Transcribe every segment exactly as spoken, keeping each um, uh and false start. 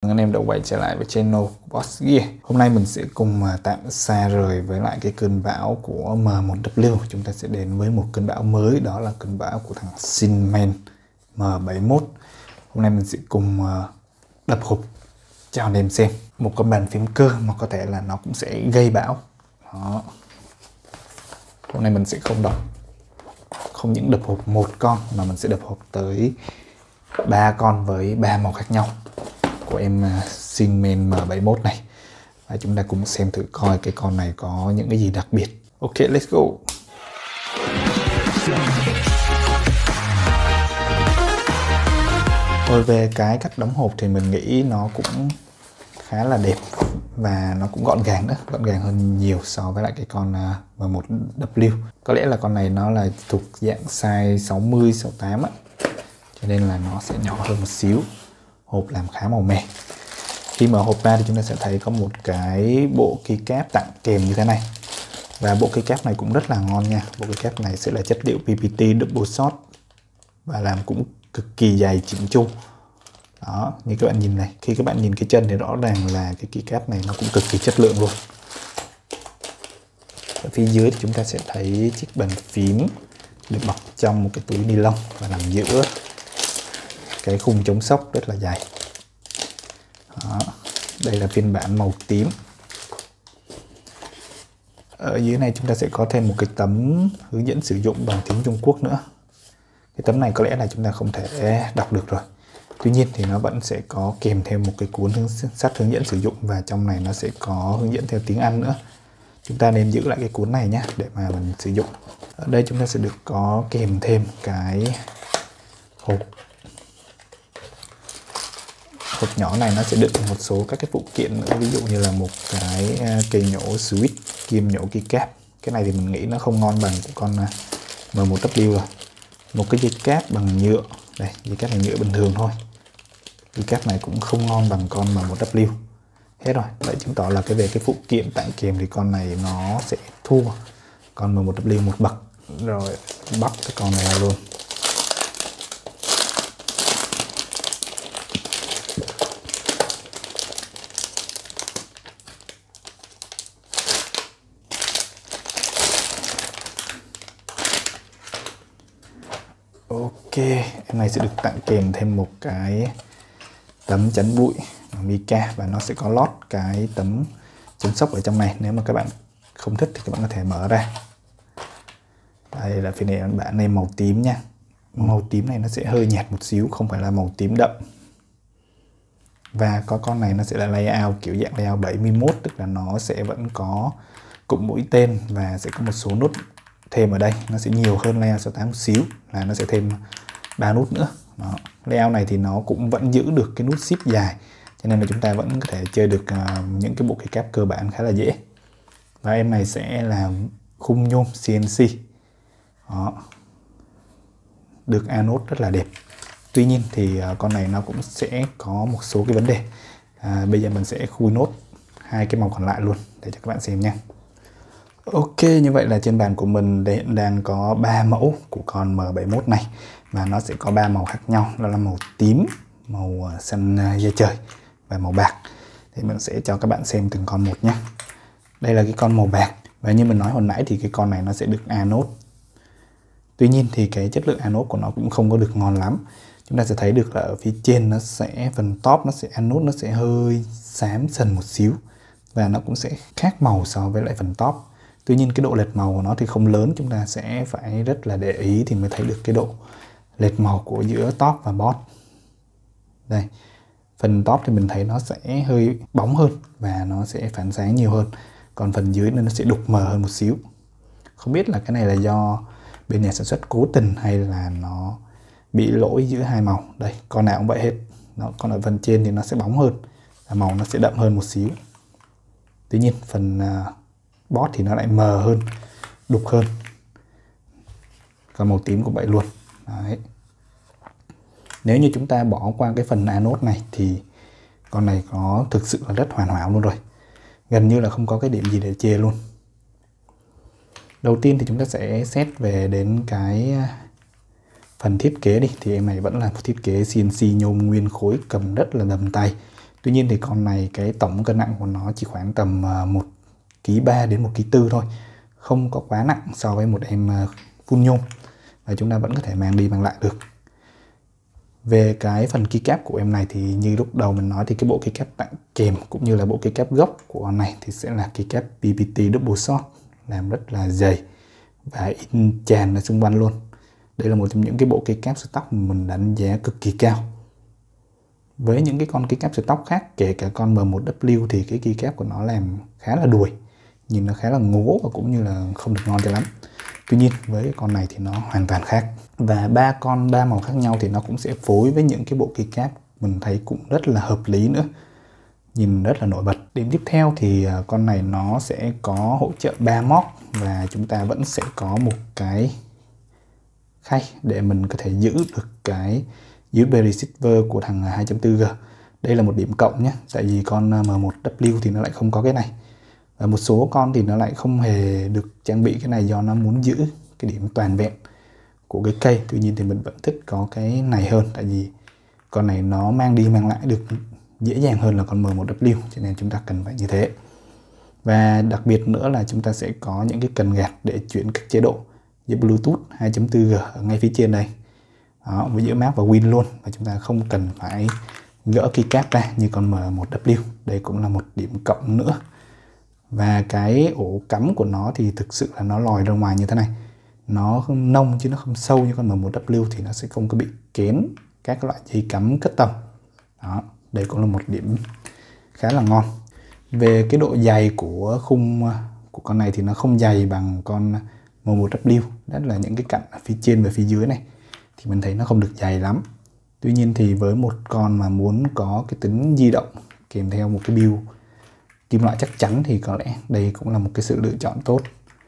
mừng anh em đã quay trở lại với channel Boss Gear. Hôm nay mình sẽ cùng tạm xa rời với lại cái cơn bão của M một W. Chúng ta sẽ đến với một cơn bão mới, đó là cơn bão của thằng Sinman M bảy mốt. Hôm nay mình sẽ cùng đập hộp cho anh em xem một con bàn phím cơ mà có thể là nó cũng sẽ gây bão. Đó. Hôm nay mình sẽ không đập, không những đập hộp một con mà mình sẽ đập hộp tới ba con với ba màu khác nhau của em Sinman M bảy mốt này. Và chúng ta cùng xem thử coi cái con này có những cái gì đặc biệt. Ok, let's go. Rồi về cái cách đóng hộp thì mình nghĩ nó cũng khá là đẹp và nó cũng gọn gàng nữa, gọn gàng hơn nhiều so với lại cái con M một W. Có lẽ là con này nó là thuộc dạng size sáu mươi sáu mươi tám á, cho nên là nó sẽ nhỏ hơn một xíu. Hộp làm khá màu mè. Khi mở hộp ra thì chúng ta sẽ thấy có một cái bộ keycap tặng kèm như thế này. Và bộ keycap này cũng rất là ngon nha. Bộ keycap này sẽ là chất liệu pê pê tê double shot và làm cũng cực kỳ dày chỉnh chu. Đó, như các bạn nhìn này, khi các bạn nhìn cái chân thì rõ ràng là cái keycap này nó cũng cực kỳ chất lượng luôn. Ở phía dưới thì chúng ta sẽ thấy chiếc bàn phím được bọc trong một cái túi ni lông và nằm giữa cái khung chống sốc rất là dày. Đó, đây là phiên bản màu tím. Ở dưới này chúng ta sẽ có thêm một cái tấm hướng dẫn sử dụng bằng tiếng Trung Quốc nữa. Cái tấm này có lẽ là chúng ta không thể đọc được rồi. Tuy nhiên thì nó vẫn sẽ có kèm theo một cái cuốn hướng sách hướng dẫn sử dụng, và trong này nó sẽ có hướng dẫn theo tiếng Anh nữa. Chúng ta nên giữ lại cái cuốn này nhé để mà mình sử dụng. Ở đây chúng ta sẽ được có kèm thêm cái hộp. Hộp nhỏ này nó sẽ đựng một số các cái phụ kiện nữa, ví dụ như là một cái cây nhổ switch, kim nhổ keycap. Cái này thì mình nghĩ nó không ngon bằng của con M một W rồi. Một cái dây cáp bằng nhựa. Đây, dây cáp bằng nhựa bình thường thôi. Dây cáp này cũng không ngon bằng con M một W. Hết rồi. Vậy chứng tỏ là cái về cái phụ kiện tặng kèm thì con này nó sẽ thua con M một W một bậc. Rồi bóc cái con này ra luôn. Ok, em này sẽ được tặng kèm thêm một cái tấm chắn bụi bằng mica và nó sẽ có lót cái tấm chống sốc ở trong này. Nếu mà các bạn không thích thì các bạn có thể mở ra. Đây là phiên bản này màu tím nha. Màu tím này nó sẽ hơi nhạt một xíu, không phải là màu tím đậm. Và có con này nó sẽ là layout kiểu dạng layout bảy mươi mốt, tức là nó sẽ vẫn có cụm mũi tên và sẽ có một số nút thêm ở đây. Nó sẽ nhiều hơn layout sáu tám một xíu, là nó sẽ thêm ba nút nữa. Đó. Layout này thì nó cũng vẫn giữ được cái nút shift dài, cho nên là chúng ta vẫn có thể chơi được uh, những cái bộ keycap cơ bản khá là dễ. Và em này sẽ là khung nhôm xê en xê. Đó. Được anode rất là đẹp. Tuy nhiên thì uh, con này nó cũng sẽ có một số cái vấn đề. uh, Bây giờ mình sẽ khui nốt hai cái màu còn lại luôn để cho các bạn xem nha. Ok, như vậy là trên bàn của mình hiện đang có ba mẫu của con M bảy mốt này, và nó sẽ có ba màu khác nhau, đó là màu tím, màu xanh da trời và màu bạc. Thì mình sẽ cho các bạn xem từng con một nhé. Đây là cái con màu bạc, và như mình nói hồi nãy thì cái con này nó sẽ được anode. Tuy nhiên thì cái chất lượng anode của nó cũng không có được ngon lắm. Chúng ta sẽ thấy được là ở phía trên nó sẽ, phần top nó sẽ anode nó sẽ hơi xám dần một xíu, và nó cũng sẽ khác màu so với lại phần top. Tuy nhiên cái độ lệch màu của nó thì không lớn, chúng ta sẽ phải rất là để ý thì mới thấy được cái độ lệch màu của giữa top và bot. Đây, phần top thì mình thấy nó sẽ hơi bóng hơn và nó sẽ phản sáng nhiều hơn, còn phần dưới nó sẽ đục mờ hơn một xíu. Không biết là cái này là do bên nhà sản xuất cố tình hay là nó bị lỗi giữa hai màu. Đây, con nào cũng vậy hết. Nó, còn ở phần trên thì nó sẽ bóng hơn và màu nó sẽ đậm hơn một xíu. Tuy nhiên phần uh, bot thì nó lại mờ hơn, đục hơn. Còn màu tím cũng vậy luôn. Đấy. Nếu như chúng ta bỏ qua cái phần anode này thì con này có thực sự là rất hoàn hảo luôn rồi. Gần như là không có cái điểm gì để chê luôn. Đầu tiên thì chúng ta sẽ xét về đến cái phần thiết kế đi. Thì em này vẫn là một thiết kế xê en xê nhôm nguyên khối, cầm rất là đầm tay. Tuy nhiên thì con này cái tổng cân nặng của nó chỉ khoảng tầm một ki ba đến một ki tư thôi, không có quá nặng so với một em full nhôm, và chúng ta vẫn có thể mang đi mang lại được. Về cái phần keycap của em này thì như lúc đầu mình nói thì cái bộ keycap tặng kèm cũng như là bộ keycap gốc của con này thì sẽ là keycap pê pê tê double shot, làm rất là dày và in tràn ở xung quanh luôn. Đây là một trong những cái bộ keycap stock mình đánh giá cực kỳ cao. Với những cái con keycap stock khác, kể cả con M một W thì cái keycap của nó làm khá là đuổi, nhìn nó khá là ngố và cũng như là không được ngon cho lắm. Tuy nhiên với cái con này thì nó hoàn toàn khác. Và ba con ba màu khác nhau thì nó cũng sẽ phối với những cái bộ keycap mình thấy cũng rất là hợp lý nữa, nhìn rất là nổi bật. Điểm tiếp theo thì con này nó sẽ có hỗ trợ ba móc, và chúng ta vẫn sẽ có một cái khay để mình có thể giữ được cái u ét bê receiver của thằng hai chấm bốn G. Đây là một điểm cộng nhé, tại vì con M một W thì nó lại không có cái này, và một số con thì nó lại không hề được trang bị cái này do nó muốn giữ cái điểm toàn vẹn của cái cây. Tuy nhiên thì mình vẫn thích có cái này hơn, tại vì con này nó mang đi mang lại được dễ dàng hơn là con M một W, cho nên chúng ta cần phải như thế. Và đặc biệt nữa là chúng ta sẽ có những cái cần gạt để chuyển các chế độ với Bluetooth hai chấm bốn G ở ngay phía trên đây. Đó, với giữa map và Win luôn, và chúng ta không cần phải gỡ keycap ra như con M một W. Đây cũng là một điểm cộng nữa. Và cái ổ cắm của nó thì thực sự là nó lòi ra ngoài như thế này, nó không nông chứ nó không sâu như con M một W, thì nó sẽ không có bị kén các loại dây cắm cất tông. Đó, đây cũng là một điểm khá là ngon. Về cái độ dày của khung của con này thì nó không dày bằng con M một W, đó là những cái cạnh ở phía trên và phía dưới này thì mình thấy nó không được dày lắm. Tuy nhiên thì với một con mà muốn có cái tính di động kèm theo một cái build kim loại chắc chắn thì có lẽ đây cũng là một cái sự lựa chọn tốt.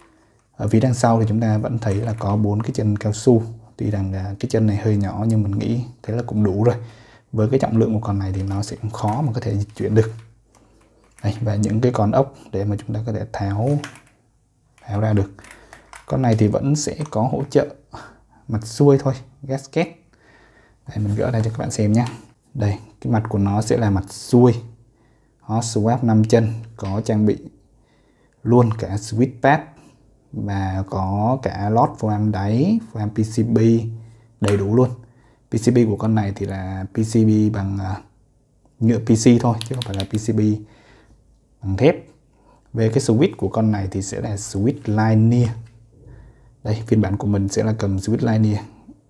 Ở phía đằng sau thì chúng ta vẫn thấy là có bốn cái chân cao su. Tuy rằng là cái chân này hơi nhỏ nhưng mình nghĩ thế là cũng đủ rồi. Với cái trọng lượng của con này thì nó sẽ khó mà có thể dịch chuyển được. Đây, và những cái con ốc để mà chúng ta có thể tháo tháo ra được. Con này thì vẫn sẽ có hỗ trợ mặt xuôi thôi, gasket. Đây, mình gỡ ra cho các bạn xem nhé. Đây, cái mặt của nó sẽ là mặt xuôi. Hot swap năm chân, có trang bị luôn cả switch pad và có cả lót foam đáy, foam pê xê bê đầy đủ luôn. pê xê bê của con này thì là pê xê bê bằng uh, nhựa pê xê thôi chứ không phải là pê xê bê bằng thép. Về cái switch của con này thì sẽ là switch linear. Đây, phiên bản của mình sẽ là cầm switch linear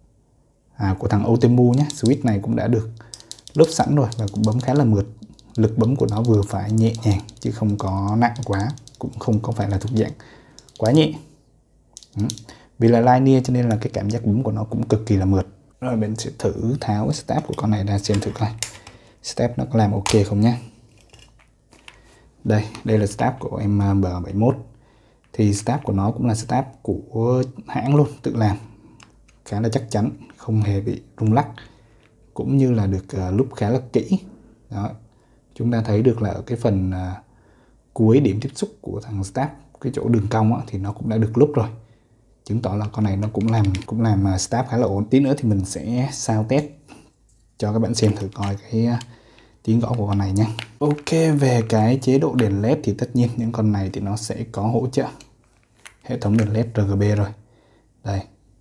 à, của thằng Otemu nhé. Switch này cũng đã được lốp sẵn rồi và cũng bấm khá là mượt. Lực bấm của nó vừa phải, nhẹ nhàng chứ không có nặng quá, cũng không có phải là thuộc dạng quá nhẹ. Ừ. Vì là linear cho nên là cái cảm giác bấm của nó cũng cực kỳ là mượt. Rồi mình sẽ thử tháo cái step của con này ra xem thử coi step nó có làm ok không nhé. Đây, đây là step của em B bảy mươi mốt. Thì step của nó cũng là step của hãng luôn, tự làm, khá là chắc chắn, không hề bị rung lắc, cũng như là được uh, lúc khá là kỹ. Đó, chúng ta thấy được là ở cái phần uh, cuối điểm tiếp xúc của thằng step, cái chỗ đường cong á, thì nó cũng đã được lúc rồi, chứng tỏ là con này nó cũng làm cũng làm uh, step khá là ổn. Tí nữa thì mình sẽ sao test cho các bạn xem thử coi cái uh, tiếng gõ của con này nhé. Ok, về cái chế độ đèn led thì tất nhiên những con này thì nó sẽ có hỗ trợ hệ thống đèn led rờ giê bê rồi. Đây,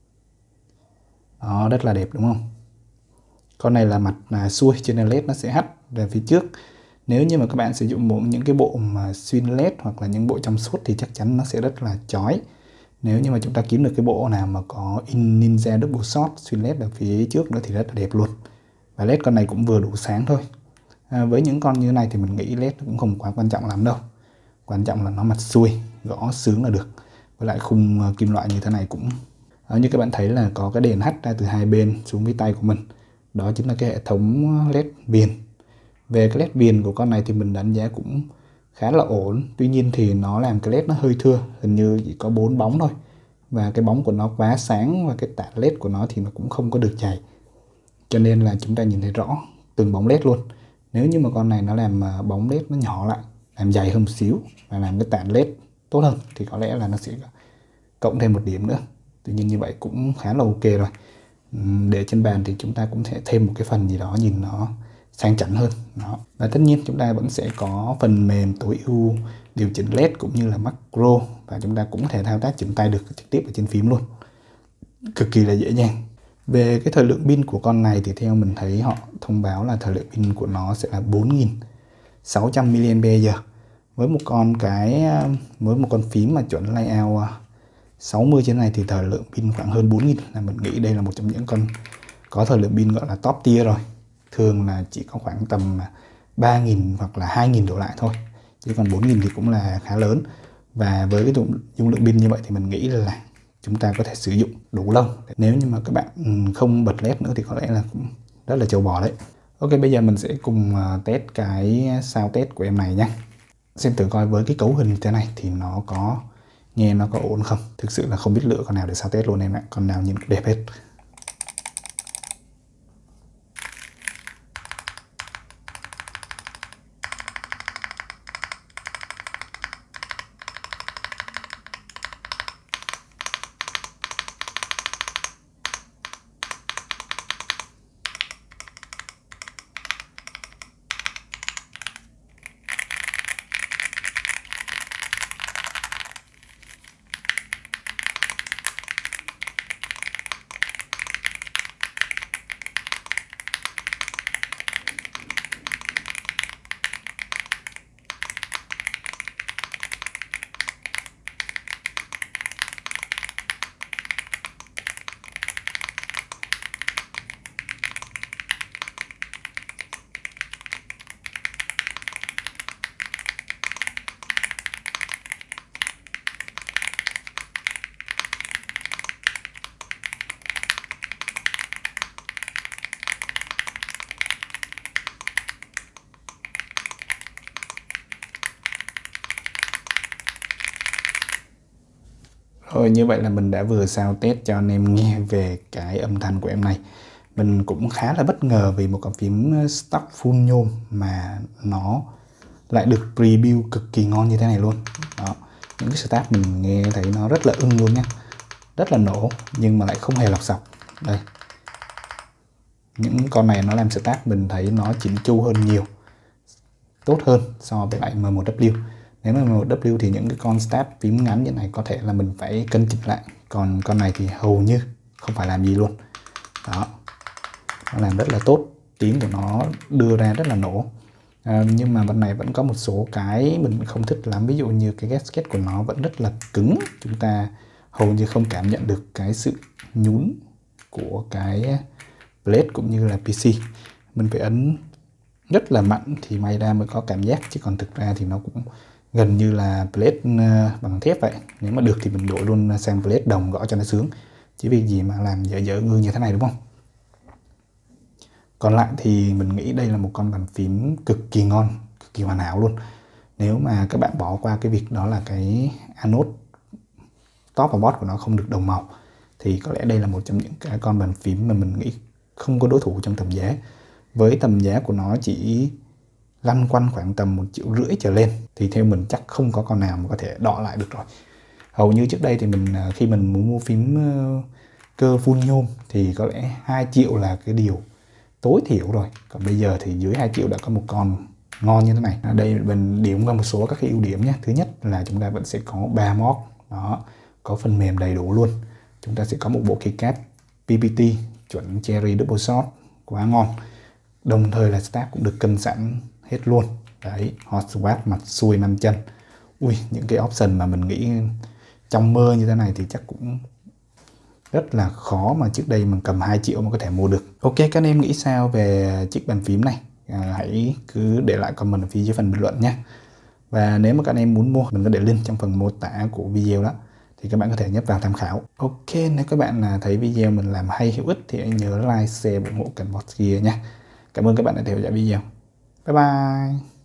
đó, rất là đẹp đúng không? Con này là mặt là xuôi cho nên led nó sẽ hắt về phía trước. Nếu như mà các bạn sử dụng một những cái bộ mà xuyên led hoặc là những bộ trong suốt thì chắc chắn nó sẽ rất là chói. Nếu như mà chúng ta kiếm được cái bộ nào mà có in Ninja double shot xuyên led ở phía trước nữa thì rất là đẹp luôn. Và led con này cũng vừa đủ sáng thôi. À, với những con như này thì mình nghĩ led cũng không quá quan trọng lắm đâu. Quan trọng là nó mặt xuôi, gõ sướng là được. Với lại khung kim loại như thế này cũng à, như các bạn thấy là có cái đèn hắt ra từ hai bên xuống cái tay của mình. Đó chính là cái hệ thống led viền. Về cái led viền của con này thì mình đánh giá cũng khá là ổn. Tuy nhiên thì nó làm cái led nó hơi thưa, hình như chỉ có bốn bóng thôi. Và cái bóng của nó quá sáng và cái tản led của nó thì nó cũng không có được dày. Cho nên là chúng ta nhìn thấy rõ từng bóng led luôn. Nếu như mà con này nó làm bóng led nó nhỏ lại, làm dày hơn một xíu và làm cái tản led tốt hơn thì có lẽ là nó sẽ cộng thêm một điểm nữa. Tuy nhiên như vậy cũng khá là ok rồi. Để trên bàn thì chúng ta cũng sẽ thêm một cái phần gì đó nhìn nó sang chảnh hơn. Đó. Và tất nhiên chúng ta vẫn sẽ có phần mềm tối ưu điều chỉnh led cũng như là macro, và chúng ta cũng có thể thao tác chỉnh tay được trực tiếp ở trên phím luôn, cực kỳ là dễ dàng. Về cái thời lượng pin của con này thì theo mình thấy họ thông báo là thời lượng pin của nó sẽ là bốn nghìn sáu trăm mi li am pe giờ. Với một con cái với một con phím mà chuẩn layout sáu mươi trên này thì thời lượng pin khoảng hơn bốn nghìn, là mình nghĩ đây là một trong những con có thời lượng pin gọi là top tier rồi. Thường là chỉ có khoảng tầm ba nghìn hoặc là hai nghìn đổ lại thôi, chứ còn bốn nghìn thì cũng là khá lớn. Và với cái dung, dung lượng pin như vậy thì mình nghĩ là chúng ta có thể sử dụng đủ lâu. Nếu như mà các bạn không bật led nữa thì có lẽ là cũng rất là trâu bò đấy. Ok, bây giờ mình sẽ cùng test cái sound test của em này nhé. Xem thử coi với cái cấu hình như thế này thì nó có nghe nó có ổn không. Thực sự là không biết lựa con nào để sound test luôn em ạ. Con nào nhìn cũng đẹp hết. Rồi, như vậy là mình đã vừa sound test cho anh em nghe về cái âm thanh của em này. Mình cũng khá là bất ngờ vì một con phím stock full nhôm mà nó lại được preview cực kỳ ngon như thế này luôn. Đó. Những cái start mình nghe thấy nó rất là ưng luôn nhé, rất là nổ nhưng mà lại không hề lọc sọc. Đây, những con này nó làm start mình thấy nó chỉnh chu hơn nhiều, tốt hơn so với lại em một W. Nếu mà em một W thì những cái con start phím ngắn như này có thể là mình phải cân chỉnh lại, còn con này thì hầu như không phải làm gì luôn. Đó, nó làm rất là tốt, tiếng của nó đưa ra rất là nổ. À, nhưng mà bên này vẫn có một số cái mình không thích lắm, ví dụ như cái gasket của nó vẫn rất là cứng, chúng ta hầu như không cảm nhận được cái sự nhún của cái plate cũng như là pê xê. Mình phải ấn rất là mạnh thì may ra mới có cảm giác, chứ còn thực ra thì nó cũng gần như là plate bằng thép vậy. Nếu mà được thì mình đổi luôn sang plate đồng gõ cho nó sướng, chứ việc gì mà làm dở dở ngư như thế này, đúng không? Còn lại thì mình nghĩ đây là một con bàn phím cực kỳ ngon, cực kỳ hoàn hảo luôn. Nếu mà các bạn bỏ qua cái việc đó là cái anode top và bottom của nó không được đồng màu thì có lẽ đây là một trong những cái con bàn phím mà mình nghĩ không có đối thủ trong tầm giá. Với tầm giá của nó chỉ lăn quanh khoảng tầm một triệu rưỡi trở lên thì theo mình chắc không có con nào mà có thể đọ lại được rồi. Hầu như trước đây thì mình khi mình muốn mua phím cơ full nhôm thì có lẽ hai triệu là cái điều tối thiểu rồi. Còn bây giờ thì dưới hai triệu đã có một con ngon như thế này. Ở đây mình điểm qua một số các cái ưu điểm nhé. Thứ nhất là chúng ta vẫn sẽ có ba mod, đó, có phần mềm đầy đủ luôn. Chúng ta sẽ có một bộ keycap pê pê tê chuẩn Cherry Double Shot, quá ngon. Đồng thời là staff cũng được cân sẵn hết luôn. Đấy, hot swap mặt xuôi năm chân. Ui, những cái option mà mình nghĩ trong mơ như thế này thì chắc cũng rất là khó mà trước đây mình cầm hai triệu mà có thể mua được. Ok, các anh em nghĩ sao về chiếc bàn phím này? À, hãy cứ để lại comment ở phía dưới phần bình luận nhé. Và nếu mà các anh em muốn mua, mình có để link trong phần mô tả của video đó, thì các bạn có thể nhấp vào tham khảo. Ok, nếu các bạn thấy video mình làm hay hữu ích thì hãy nhớ like, share, ủng hộ kênh Boss Gear nhé. Cảm ơn các bạn đã theo dõi video. Bye bye.